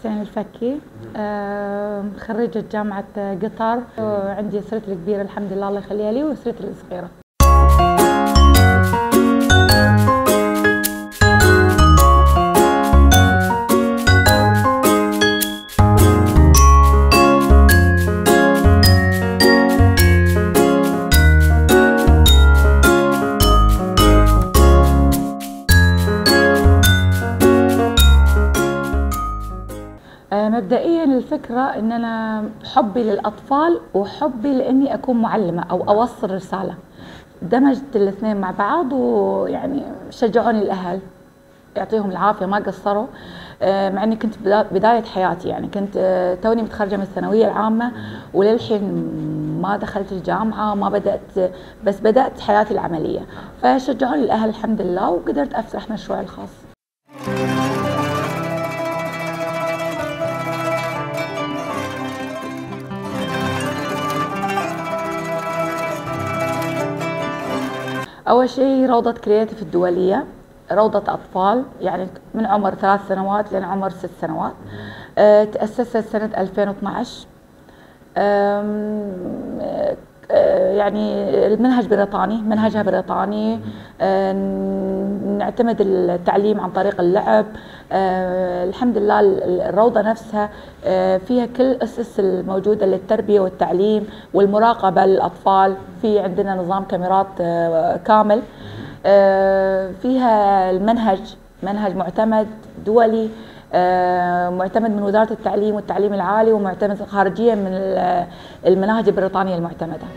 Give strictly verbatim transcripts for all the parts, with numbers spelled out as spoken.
حسين الفكي، خريجة جامعة قطر. عندي أسرتي الكبيرة الحمد لله الله يخليها لي، وأسرتي الصغيرة. مبدئيا الفكرة ان انا حبي للاطفال وحبي لاني اكون معلمة او اوصل رسالة، دمجت الاثنين مع بعض، ويعني شجعوني الاهل يعطيهم العافية ما قصروا. مع اني كنت بداية حياتي، يعني كنت توني متخرجة من الثانوية العامة وللحين ما دخلت الجامعة، ما بدأت، بس بدأت حياتي العملية، فشجعوني الاهل الحمد لله وقدرت افتح مشروعي الخاص. أول شيء روضة كرياتيف الدولية، روضة أطفال يعني من عمر ثلاث سنوات لين عمر ست سنوات. أه تأسست سنة ألفين واثنعش. أه يعني المنهج بريطاني، منهجها بريطاني. أه نعتمد التعليم عن طريق اللعب. أه الحمد لله الروضة نفسها أه فيها كل الأسس الموجودة للتربية والتعليم والمراقبة للأطفال. في عندنا نظام كاميرات أه كامل. أه فيها المنهج منهج معتمد دولي، أه معتمد من وزارة التعليم والتعليم العالي، ومعتمد خارجيا من المناهج البريطانية المعتمدة.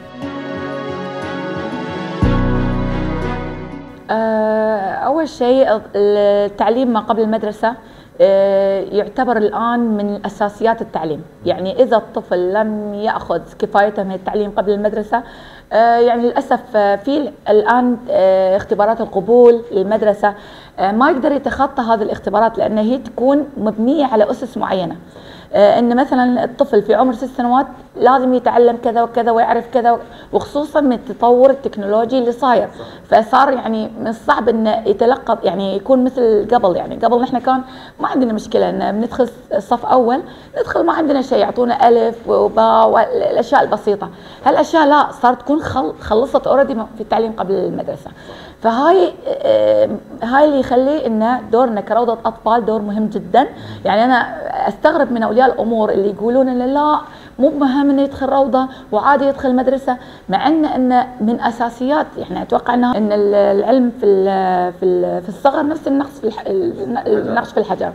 أول شيء التعليم ما قبل المدرسة يعتبر الآن من أساسيات التعليم، يعني إذا الطفل لم يأخذ كفايته من التعليم قبل المدرسة، يعني للأسف في الآن اختبارات القبول للمدرسة ما يقدر يتخطى هذه الاختبارات، لأن هي تكون مبنية على أسس معينة. ان مثلا الطفل في عمر ست سنوات لازم يتعلم كذا وكذا ويعرف كذا، وخصوصا من التطور التكنولوجي اللي صاير، فصار يعني من الصعب انه يتلقى، يعني يكون مثل قبل. يعني قبل نحن كان ما عندنا مشكله ان بندخل صف اول ندخل ما عندنا شيء، يعطونا الف وباء والاشياء البسيطه. هالاشياء لا، صارت تكون خلصت اوريدي في التعليم قبل المدرسه. فهاي هاي اللي يخلي ان دورنا كروضه اطفال دور مهم جدا. يعني انا استغرب من اولياء الامور اللي يقولون ان لا مو مهم انه يدخل روضه وعادي يدخل مدرسه، مع ان ان من اساسيات، يعني اتوقع انه ان العلم في في في الصغر نفس النقش في النقش في الحجر.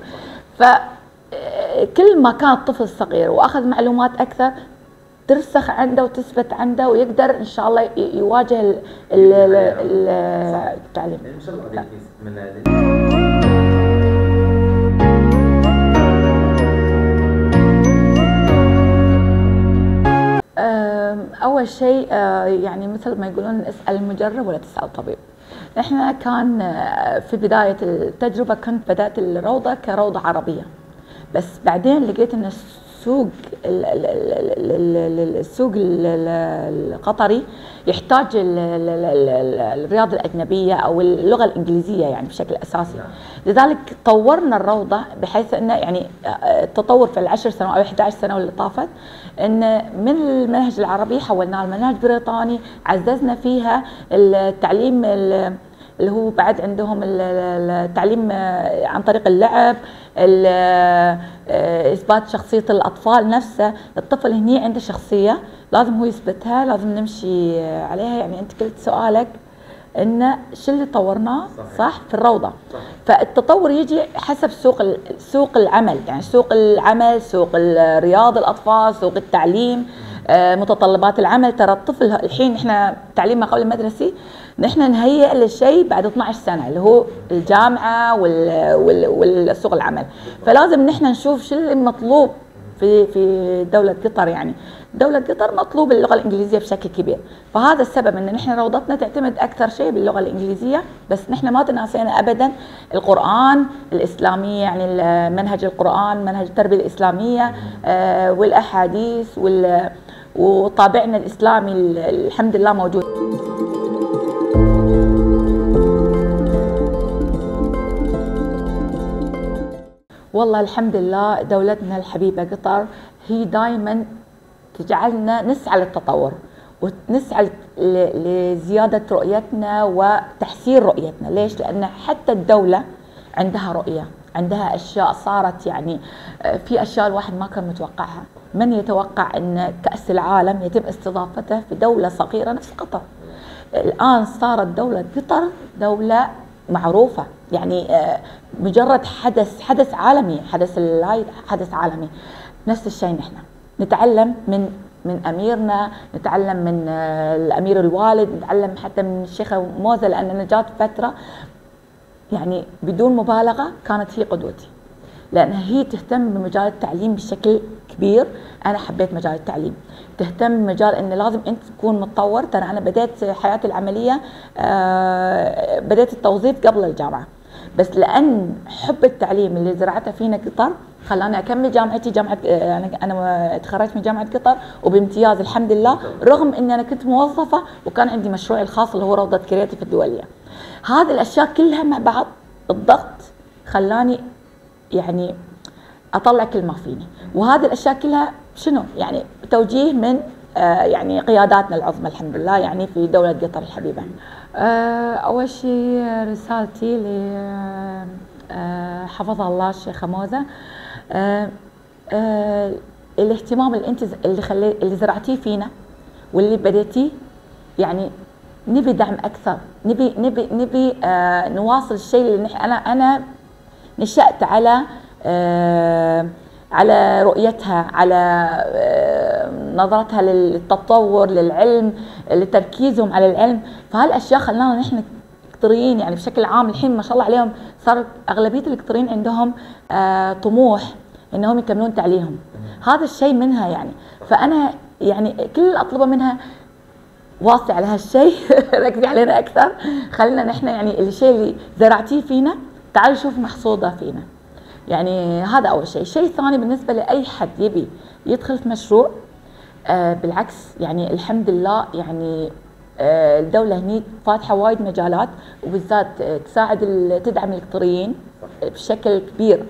فكل ما كان الطفل صغير واخذ معلومات اكثر ترسخ عنده وتثبت عنده، ويقدر ان شاء الله يواجه التعليم. أول شيء يعني مثل ما يقولون اسأل المجرب ولا تسأل طبيب. احنا كان في بداية التجربة كنت بدأت الروضة كروضة عربية، بس بعدين لقيت ان السوق السوق القطري يحتاج الرياضة الأجنبية أو اللغة الإنجليزية يعني بشكل أساسي. لذلك طورنا الروضة بحيث أنه يعني التطور في العشر سنوات أو إحدى عشرة سنة اللي طافت، أن من المنهج العربي حولناه لمنهج بريطاني، عززنا فيها التعليم اللي هو بعد عندهم التعليم عن طريق اللعب، إثبات شخصية الأطفال نفسه. الطفل هني عنده شخصية لازم هو يثبتها، لازم نمشي عليها. يعني أنت قلت سؤالك إن شو اللي طورناه صح في الروضة، فالتطور يجي حسب سوق سوق العمل، يعني سوق العمل، سوق رياض الأطفال، سوق التعليم، متطلبات العمل. ترى الطفل الحين احنا تعليم ما قبل المدرسي نحن نهيئ للشيء بعد اثنعش سنة اللي هو الجامعة والسوق العمل. فلازم نحن نشوف شو اللي مطلوب في في دولة قطر. يعني دولة قطر مطلوب اللغة الإنجليزية بشكل كبير، فهذا السبب ان نحن روضتنا تعتمد أكثر شيء باللغة الإنجليزية. بس نحن ما تناسينا أبدا القرآن الإسلامية، يعني منهج القرآن، منهج التربية الإسلامية والأحاديث وطابعنا الإسلامي الحمد لله موجود. والله الحمد لله دولتنا الحبيبة قطر هي دائما تجعلنا نسعى للتطور ونسعى لزيادة رؤيتنا وتحسين رؤيتنا. ليش؟ لأن حتى الدولة عندها رؤية، عندها أشياء صارت، يعني في أشياء الواحد ما كان متوقعها. من يتوقع أن كأس العالم يتم استضافته في دولة صغيرة نفس قطر؟ الآن صارت دولة قطر دولة معروفة، يعني مجرد حدث حدث عالمي، حدث اللايف حدث عالمي. نفس الشيء نحن نتعلم من من اميرنا، نتعلم من الامير الوالد، نتعلم حتى من الشيخه موزه، لان جات فتره يعني بدون مبالغه كانت هي قدوتي، لان هي تهتم بمجال التعليم بشكل كبير. انا حبيت مجال التعليم، تهتم بمجال انه لازم انت تكون متطور. ترى انا بديت حياتي العمليه آه بديت التوظيف قبل الجامعه، بس لان حب التعليم اللي زرعته فينا قطر خلاني اكمل جامعتي. جامعه انا انا تخرجت من جامعه قطر وبامتياز الحمد لله، رغم اني انا كنت موظفه وكان عندي مشروعي الخاص اللي هو روضه كرياتيف الدوليه. هذه الاشياء كلها مع بعض الضغط خلاني يعني اطلع كل ما فيني، وهذه الاشياء كلها شنو؟ يعني توجيه من آه يعني قياداتنا العظمى الحمد لله، يعني في دوله قطر الحبيبه. آه اول شيء رسالتي ل آه حفظها الله الشيخه موزه، آه آه الاهتمام اللي انت اللي خلي اللي زرعتيه فينا واللي بديتيه، يعني نبي دعم اكثر، نبي نبي نبي آه نواصل الشيء اللي نح انا انا نشأت على آه على رؤيتها، على آه نظرتها للتطور، للعلم، لتركيزهم على العلم. فهالاشياء خلانا نحن القطريين يعني بشكل عام الحين ما شاء الله عليهم صار اغلبيه القطريين عندهم آه طموح انهم يكملون تعليمهم. هذا الشيء منها يعني، فانا يعني كل اللي اطلبه منها واصي على هالشيء ركزي علينا اكثر، خلينا نحن يعني الشيء اللي زرعتيه فينا تعالوا شوف محصوده فينا. يعني هذا اول شيء. الشيء الثاني بالنسبه لاي حد يبي يدخل في مشروع، آه بالعكس يعني الحمد لله يعني آه الدوله هني فاتحه وايد مجالات، وبالذات آه تساعد تدعم القطريين بشكل كبير،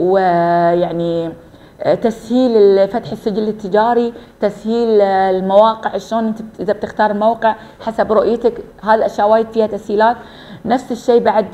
ويعني تسهيل فتح السجل التجاري، تسهيل المواقع، شلون انت اذا بتختار الموقع حسب رؤيتك، هذه الاشياء وايد فيها تسهيلات. نفس الشيء بعد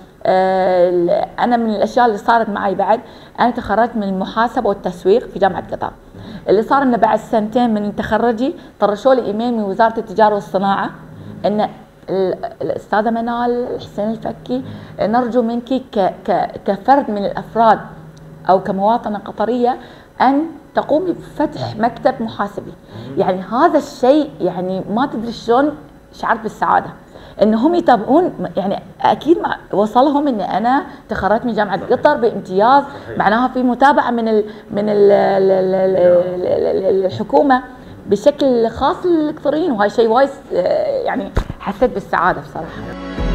انا من الاشياء اللي صارت معي بعد، انا تخرجت من المحاسبه والتسويق في جامعه قطر. اللي صار انه بعد سنتين من تخرجي طرشوا لي ايميل من وزاره التجاره والصناعه ان الاستاذه منال حسين الفكي نرجو منك كفرد من الافراد او كمواطنه قطريه ان تقومي بفتح مكتب محاسبي. يعني هذا الشيء يعني ما تدري شلون شعرت بالسعاده انهم يتابعون، يعني اكيد وصلهم ان انا تخرجت من جامعه قطر بامتياز، معناها في متابعه من ال من ال الحكومه بشكل خاص للقطريين، وهذا شيء وايد يعني حسيت بالسعاده بصراحه.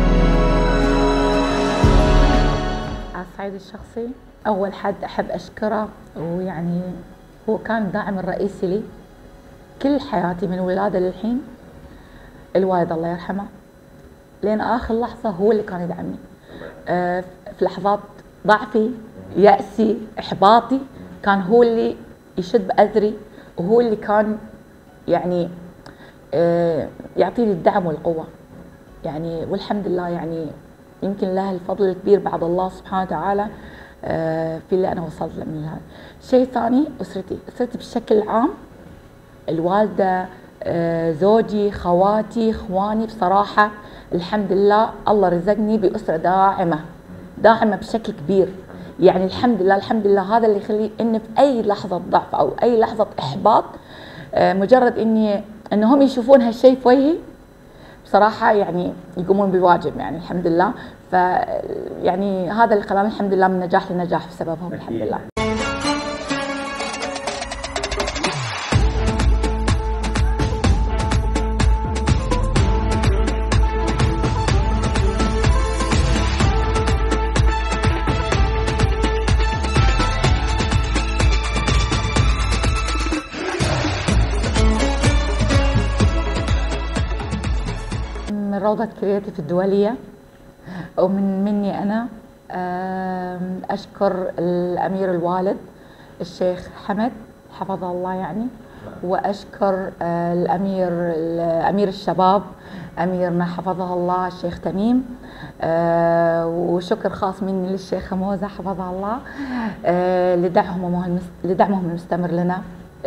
على الصعيد الشخصي أول حد أحب أشكره، ويعني هو كان الداعم الرئيسي لي كل حياتي من ولادة للحين، الوالد الله يرحمه، لين آخر لحظة هو اللي كان يدعمني. آه في لحظات ضعفي، يأسي، إحباطي، كان هو اللي يشد بأذري، وهو اللي كان يعني آه يعطيني الدعم والقوة. يعني والحمد لله يعني يمكن له الفضل الكبير بعد الله سبحانه وتعالى في اللي انا وصلت له من هذا. شيء ثاني اسرتي، اسرتي بشكل عام، الوالده، زوجي، خواتي، اخواني، بصراحه الحمد لله الله رزقني باسره داعمه، داعمه بشكل كبير. يعني الحمد لله الحمد لله هذا اللي يخلي ان في اي لحظه ضعف او اي لحظه احباط، مجرد اني انهم يشوفون هالشيء في وجهي بصراحه يعني يقومون بواجب، يعني الحمد لله. ف يعني هذا اللي خلاني الحمد لله من نجاح لنجاح بسببهم الحمد لله. من روضة كرياتيف الدولية ومن مني أنا أشكر الأمير الوالد الشيخ حمد حفظه الله يعني، وأشكر الأمير الأمير الشباب أميرنا حفظه الله الشيخ تميم، وشكر خاص مني للشيخة موزة حفظها الله لدعمهم لدعمهم المستمر لنا.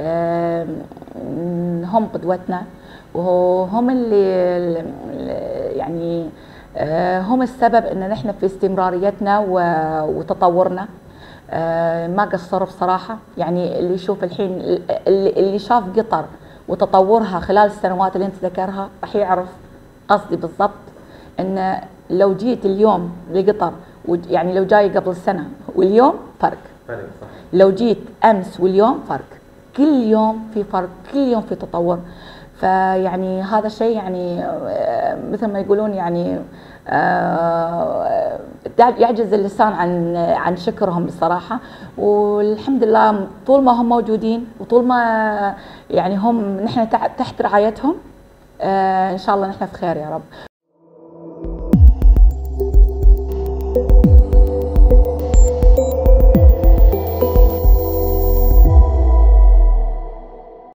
هم قدوتنا وهم اللي يعني هم السبب ان نحن في استمراريتنا وتطورنا. ما قصروا بصراحه، يعني اللي يشوف الحين اللي شاف قطر وتطورها خلال السنوات اللي انت ذكرها راح يعرف قصدي بالضبط. ان لو جيت اليوم لقطر يعني لو جاي قبل سنه واليوم فرق، فرق صح. لو جيت امس واليوم فرق، كل يوم في فرق، كل يوم في تطور. فيعني هذا الشيء يعني مثل ما يقولون يعني يعجز اللسان عن عن شكرهم بصراحه. والحمد لله طول ما هم موجودين وطول ما يعني هم نحن تحت رعايتهم ان شاء الله نحن في خير يا رب.